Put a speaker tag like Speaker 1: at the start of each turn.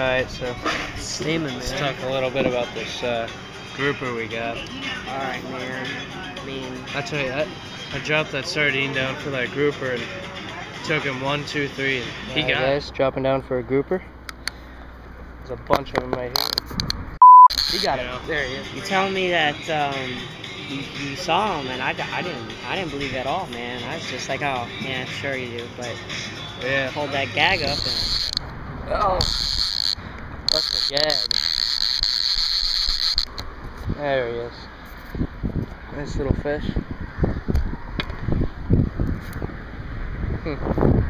Speaker 1: Alright, so
Speaker 2: Steaming,
Speaker 1: let's
Speaker 2: man.
Speaker 1: talk a little bit about this grouper we got.
Speaker 2: Alright, man. I mean,
Speaker 1: I tell you, I dropped that sardine down for that grouper and took him 1, 2, 3, and he got
Speaker 2: guys, dropping down for a grouper. There's a bunch of them right here. He got it. There he is.
Speaker 3: You telling me that you saw him, and I didn't believe at all, man. I was just like, oh, yeah, sure you do, but
Speaker 1: yeah.
Speaker 3: hold that gag up and
Speaker 2: Oh, that's the gag. There he is. Nice little fish.